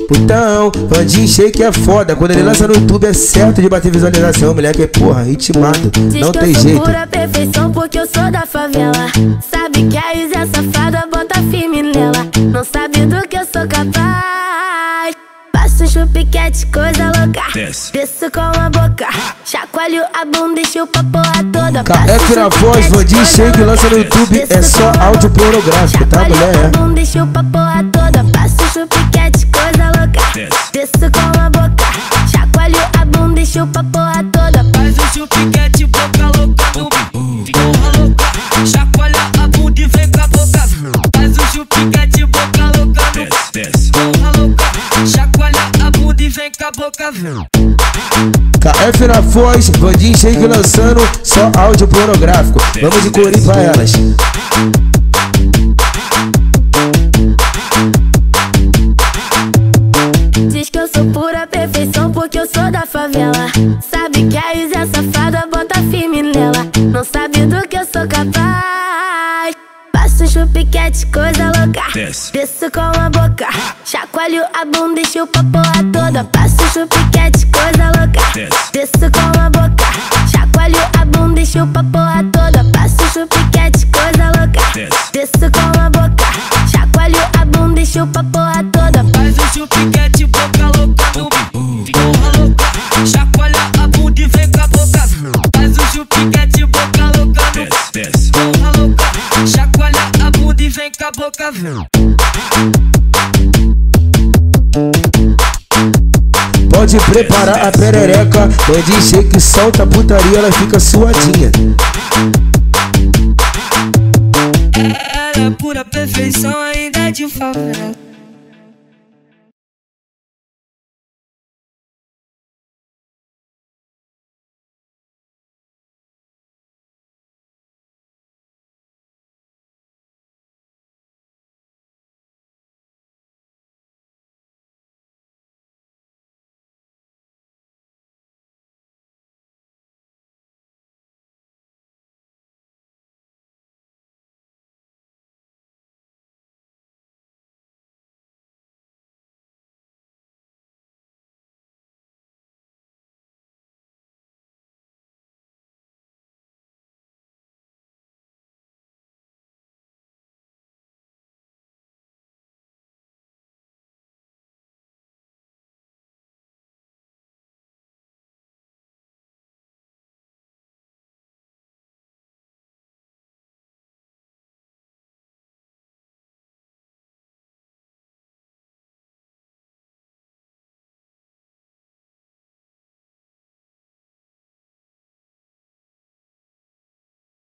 putão. Vandinho Shake é foda, quando ele lança no YouTube é certo de bater visualização. Moleque é porra, ritmado, não tem jeito. Diz que eu sou pura perfeição porque eu sou da favela. Sabe que a Isa é safada, bota firme nela. Não sabe do que eu sou capaz. Passo chupiquete, coisa louca. Desço com a boca, chacoalho a bunda e chupo a porra toda. KF na voz, Vandinho Shake lança no YouTube, é só áudio pornográfico, tá, mulher? Chacoalho a bunda e chupo a porra toda. Passo chupiquete, coisa louca. Desço com a boca, chacoalho a bunda e chupo a porra toda. Faz o chupiquete, boca louca no porra louca. Chacoalha a bunda e vem com a boca. Faz o chupiquete, boca louca no porra louca. Chacoalha a bunda e vem com a boca. KF na voz, Vandinho Shake lançando só áudio pornográfico. Vamos de corinho pra elas. Diz que eu sou pura perfeição porque eu sou da favela. Sabe que a Isa é safada, bota firme nela. Não sabe do que eu sou capaz. Passo chupiquete, coisa louca. Desço com a boca, chacoalho a bunda e chupo a porra toda. Passo chupiquete, coisa louca. Desço com a boca, chacoalho a bunda e chupo a porra toda. Passo chupiquete, coisa louca. Desço com a boca, chacoalho a bunda e chupo a porra toda. Faz o chupiquete, boca louca no porra louca. Chacoalha a bunda e vem com a boca. Faz o chupiquete, boca louca no porra louca. Chacoalha a bunda e vem com a boca. Pode preparar a perereca, Vandinho Shake solta a putaria, ela fica suadinha. Ela é pura perfeição, ainda é de favela.